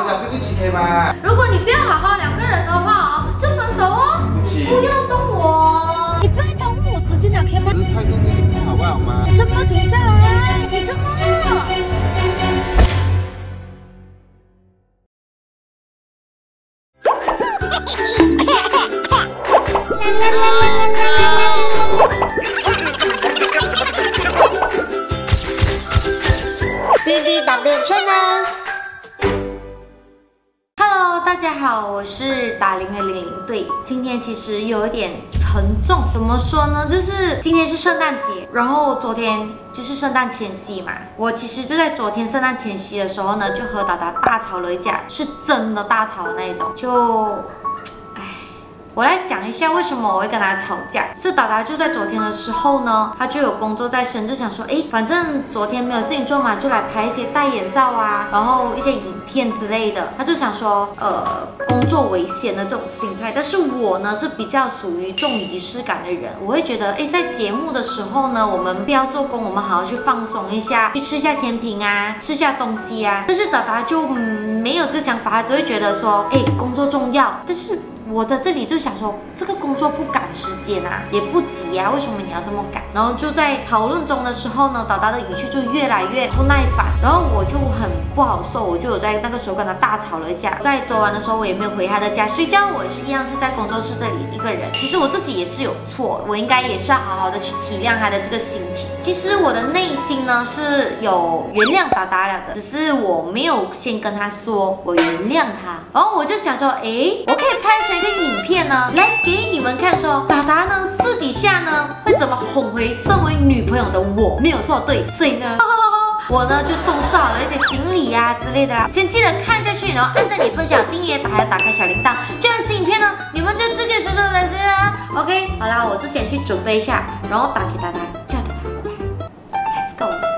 讲对不起可以吗？ 如果你不要好好两个人的话就分手哦。 对不起。 不要动我，你不要耽误我时间了，可以吗？ 我的态度对你不好，不好吗？ 怎么停下来？你怎么？ BBW Channel。 Hello， 大家好，我是打铃的00队。今天其实有一点沉重，怎么说呢？就是今天是圣诞节，然后昨天就是圣诞前夕嘛。我其实就在昨天圣诞前夕的时候呢，就和达达大吵了一架，是真的大吵的那一种。我来讲一下为什么我会跟他吵架。是达达就在昨天的时候呢，他就有工作在身，就想说，反正昨天没有事情做嘛，就来拍一些代言照啊，然后一些影片之类的。他就想说，工作为先的这种心态。但是我呢是比较属于重仪式感的人，我会觉得，在节目的时候呢，我们不要做工，我们好好去放松一下，去吃一下甜品啊，吃下东西啊。但是达达就没有这个想法，他只会觉得说，工作重要，但是。我的这里就想说，这个工作不赶时间啊，也不急啊，为什么你要这么赶？然后就在讨论中的时候呢，达达的语气就越来越不耐烦，然后我就很不好受，我就有在那个时候跟他大吵了一架。在昨晚的时候，我也没有回他的家睡觉，我也是一样是在工作室这里一个人。其实我自己也是有错，我应该也是要好好的去体谅他的这个心情。其实我的内心呢是有原谅达达了的，只是我没有先跟他说我原谅他。然后我就想说，我可以拍成一个影片呢，来给你们看说，达达呢私底下呢会怎么哄回身为女朋友的我，没有错，对，所以呢。我呢就送上了一些行李啊之类的啦，先记得看下去，然后按赞、点、分享、订阅，还要打开小铃铛，这样新影片呢你们就自己手来的啦。OK， 好啦，我就先去准备一下，然后打给达达，叫达达过来 ，Let's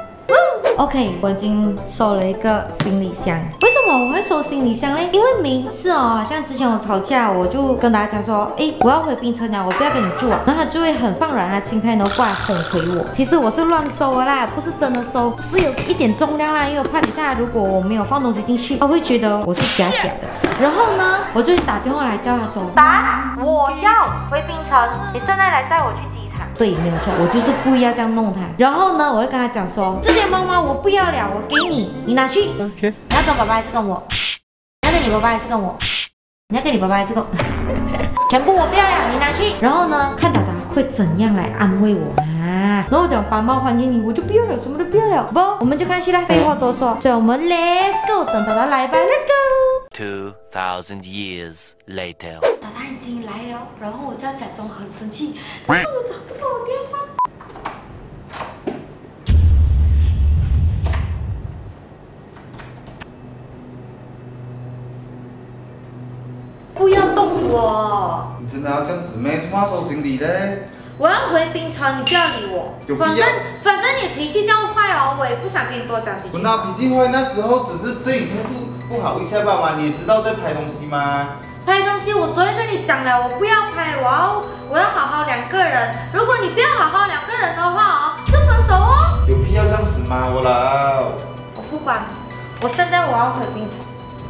go。OK， 我已经收了一个行李箱。为什么我会收行李箱呢？因为每一次好像之前我吵架，我就跟大家讲说，我要回槟城了，我不要跟你住啊。然后他就会很放软他的心态，然后过来哄回我。其实我是乱收的啦，不是真的收，是有一点重量啦，因为我怕等下如果我没有放东西进去，他会觉得我是假的。然后呢，我就打电话来叫他说， 达，我要回槟城，你现在来载我去机场。 对，没有错，我就是故意要这样弄他。然后呢，我会跟他讲说，这件猫猫我不要了，我给你，你拿去。OK。你要跟爸爸还是跟我？你要跟你爸爸还是跟我？你要跟你爸爸还是跟我？全部我不要了，你拿去。然后呢，看达达会怎样来安慰我啊？然后我讲把猫还给你，我就不要了，什么都不要了。不，我们就看去啦，废话多说，所以我们 Let's go， 等达达来吧 ，Let's go。 2000 years later， 达达已经来了，然后我就要假装很生气，但是我找不到我电话。不要动我！ 你真的要这样子咩？怎么收行李嘞？ 我要回槟城，你不要理我。反正你脾气这样坏哦，我也不想跟你多讲几句。 我哪脾气坏？那时候只是对你态度不好一下吧嘛，你也知道在拍东西吗？ 拍东西，我昨天跟你讲了，我不要拍，我要好好两个人。如果你不要好好两个人的话就分手哦。 有必要这样子吗，我老？ 我不管，我现在我要回槟城。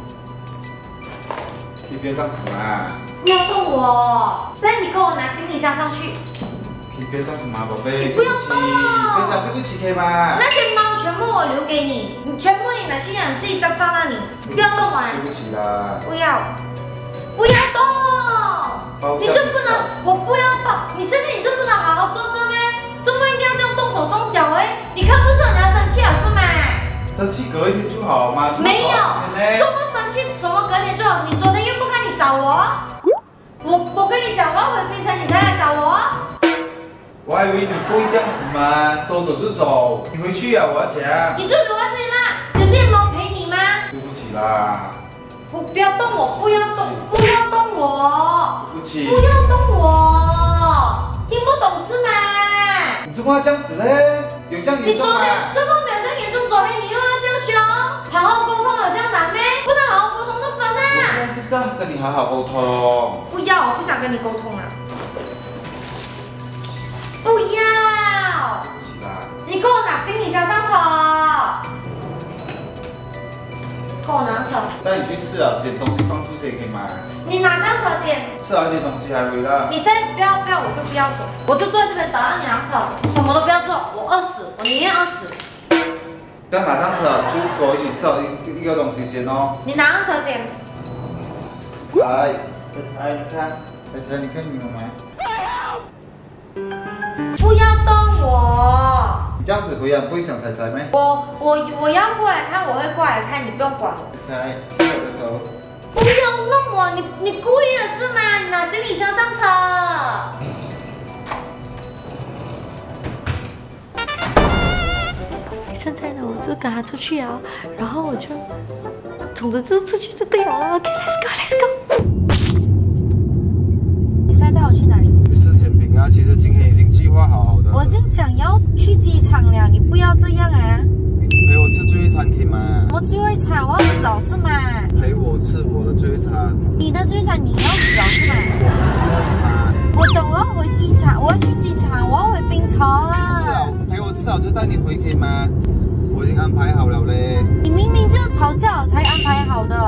可以不要这样子嘛？ 不要动我！现在你跟我拿行李箱上去。 可以不要这样子嘛，宝贝。 你不要动不要讲对不起，可以吗？ 那些猫全部我留给你，你全部你拿去养，你自己站在那里，不要动啊！ 对不起啦。 不要，不要动！你就不能，我不要抱。你现在你就不能好好坐着咩？怎么一定要这样动手动脚你看不出你要生气了是吗？ 生气隔一天就好了嘛。 没有，这么生气什么隔天就好？你昨天又不看你找我，我跟你讲，我要回槟城你才来找我。 我还以为你不会这样子嘛，说走就走。你回去啊，我要钱。 你就留在这里啦，有这些猫陪你吗？ 对不起啦。 不要动我，不要动，不要动我。 对不起。 不要动我，听不懂是吗？ 你怎么要这样子嘞？有这样严重吗？ 这个没有这样严重，昨天你又要这样凶，好好沟通有这样难咩？不能好好沟通就分啊！ 我现在就是要跟你好好沟通。 不要，我不想跟你沟通了。不要！ 对不起啦。 你给我拿行李箱上车。 跟我拿车。 带你去吃了些东西放住些可以吗？ 你拿上车先。 吃了一些东西还回来。 你现在不要，我就不要走，我就坐在这边等到你拿车，我什么都不要做，我饿死，我宁愿饿死。 这样拿上车就跟我一起吃了一个东西先哦。 你拿上车先。 来，你看，你看你有吗？ 不要动我。 这样子回来不会想踩咩？ 我要过来看，我会过来看，你不用管我。 踩，抬着头。 不要弄我，你故意的是吗？你拿行李箱上车。现在呢，我就跟他出去啊，然后我就冲着就出去就对了。OK，let's go，let's go。你现在带我去哪里？ 去吃甜品啊！其实今天已经计划好的。 我已经讲要去机场了，你不要这样啊！ 你陪我吃最后一餐可以吗？ 我最后一餐我要走是吗？ 陪我吃我的最后一餐。 你的最后一餐你要走是吗？ 我的最后一餐。 我走，我要回机场，我要去机场，我要回槟城啊！ 吃了，陪我吃了就带你回可以吗？我已经安排好了嘞。 你明明就是吵架才安排好的。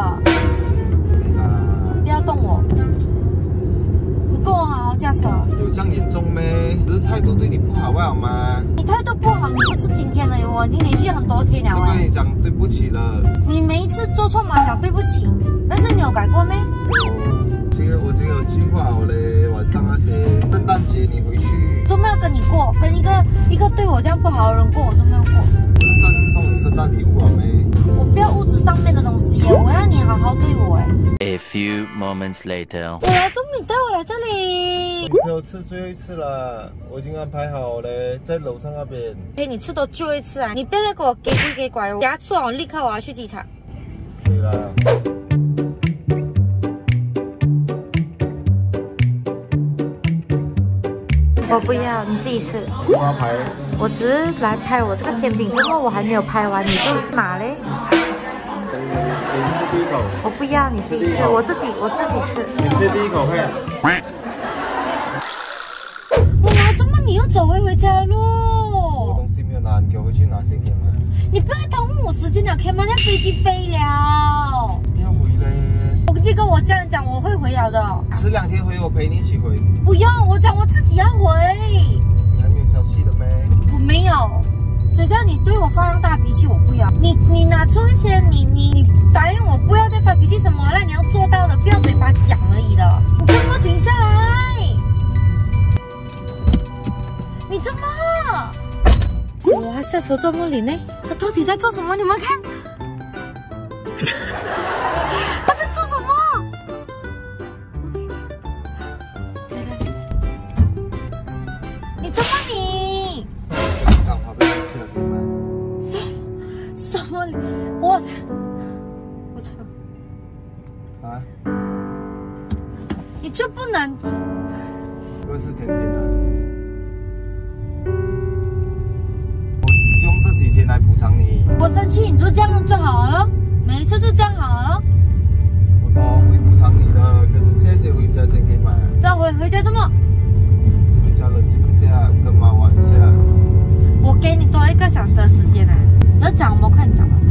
不要动我。你跟我好好驾车。 有这样严重咩？只是态度对你不好好吗？ 你态度不好，你不是今天的，我已经连续很多天了。 我跟你讲对不起了。 你每一次做错嘛讲对不起，但是你有改过没？ 我今天有计划好嘞，晚上那些圣诞节你回去。 周末要跟你过，跟一个对我这样不好的人过，我周末要过。 不是送你圣诞礼物啊咩？ 我不要物质上面的东西耶，我要你好好对我哎。 A few moments later， 我来，终于带我来这里。 你陪我吃最后一次了，我已经安排好嘞，在楼上那边。 陪你吃多最后一次啊！你不要再给我给鬼给拐，我等下吃完立刻我要去机场。 可以啦。 我不要，你自己吃。 我安排。 我只是来拍我这个甜品，之后我还没有拍完，你就拿嘞。 你吃第一口。 我不要，你自己吃，我自己吃。 你吃第一口看。 我拿这么你又走回家我喽？ 东西没有拿，你给我回去拿先可以吗？ 你不要耽误我时间了，可以吗？那飞机飞了。 不要回嘞。 我直接跟我这样讲，我会回了的。 迟2天回，我陪你一起回。 不用，我讲我自己要回。 你还没有消息的咩？ 我没有，谁叫你对我发大脾气，我不要。你拿出那些，你答应我不要再发脾气什么了，你要做到的，不要嘴巴讲而已的。你这么停下来，你这么，我还下车做梦里呢？他到底在做什么？你们看，他在做什么？你这么你？ 刚好被你吃了可以吗？ 什么？我操！ 啊？ 你就不能 24天了。我用这几天来补偿你。 我生气你就这样就好了咯，每一次就这样好了咯。 我懂，会补偿你的，可是现在先回家先可以吗？ 这样回家这么？ 回家冷静一下，跟妈玩一下。 我给你多1个小时的时间啊！要讲我看讲了。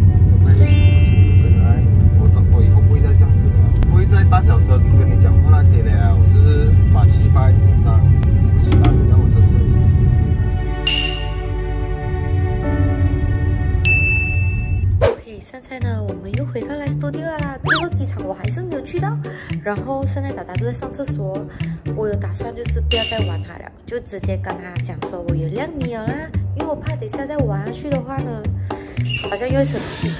我以后不会再这样子了，不会再大小声跟你讲话那些了，我就是把气放在你身上。对不起啦，原谅我这次。 OK， 现在呢，我们又回到来 studio 啦。最后机场我还是没有去到，然后现在达达就在上厕所。我有打算就是不要再玩他了，就直接跟他讲说我原谅你了啦，因为我怕等一下再玩下去的话呢，好像又会生气。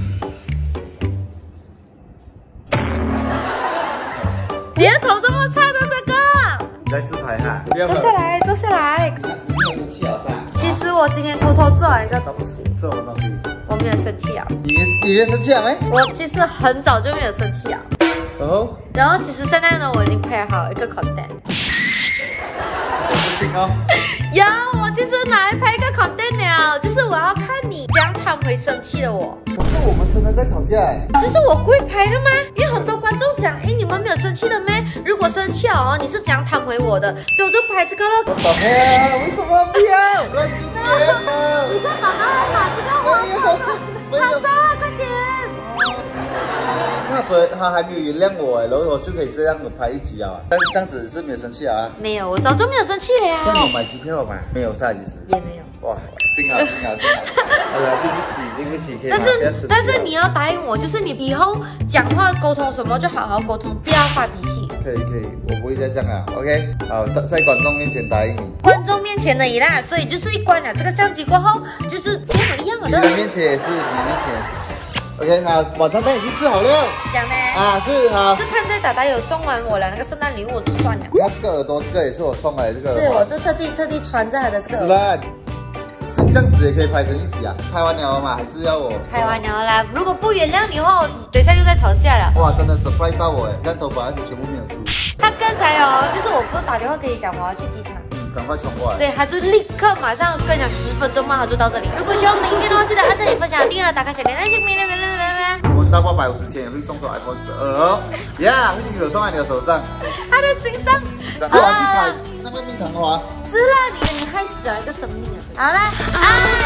你的头这么差的这个？ 你在自拍哈？ 坐下来，坐下来。 你没有生气啊？是吧？ 其实我今天偷偷做了一个东西。 这什么东西？ 我没有生气啊。 你没生气啊没？ 我其实很早就没有生气啊。 哦。 然后其实现在呢，我已经拍好一个 content。 不行哦。 有，我其实拿来拍一个 content 了，就是我要看你这样他们会生气的我。 可是我们真的在吵架哎。 这是我故意拍的吗？因为很多观众讲，哎，你们没有生气的咩？如果生气了哦，你是怎样弹回我的？所以我就拍这个了。 我懂呀，为什么不要？乱今天嘛。 你再找到来把这个黄色的擦擦，快点。 他还没有原谅我哎，然后我就可以这样拍一集啊。但这样子是没有生气啊？ 没有，我早就没有生气了呀。 那你有买机票吗？没有噻，其实也没有。 哇，幸好。哎呀，对不起，可以吗？ 但是你要答应我，就是你以后讲话沟通什么就好好沟通，不要发脾气。 可以，我不会再这样了。OK， 好，在观众面前答应你。 观众面前的也啦，所以就是一关了这个相机过后，就是跟我一样的。 你的面前也是，你面前也是。OK， 好，晚上带你去吃好了。 讲呢？ 啊，是好。 就看在达达有送完我了那个圣诞礼物，我就算了。 他这个耳朵，这个也是我送来的，这个。 是，我就特地穿在他的这个。 是啦。这样子也可以拍成一集啊？拍完了吗？还是要我？ 拍完了啦。如果不原谅你的话，等一下又在吵架了。 哇，真的 surprise 到我哎！看头发还是全部没有出。 他刚才哦，就是我不是打电话给你讲我要去机场。 赶快冲过来。 对，他就立刻马上跟你讲10分钟嘛，他就到这里。如果喜欢我们的影片的话，记得按赞、分享、订阅、打开小铃铛，谢谢你们。 我们到850前也会送出 iPhone 12哦，呀，会亲手送在你的手上。 他的心上。 我去采那个蜜糖花。 是啦，你害死了一个生命啊！好啦，